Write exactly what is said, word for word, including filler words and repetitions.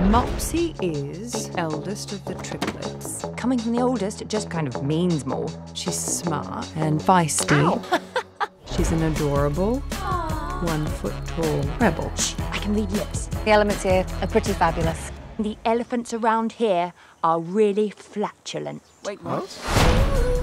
Mopsy is eldest of the triplets. Coming from the oldest, it just kind of means more. She's smart and feisty. She's an adorable, one foot tall rebel. I can read lips. The elements here are pretty fabulous. The elephants around here are really flatulent. Wait, what?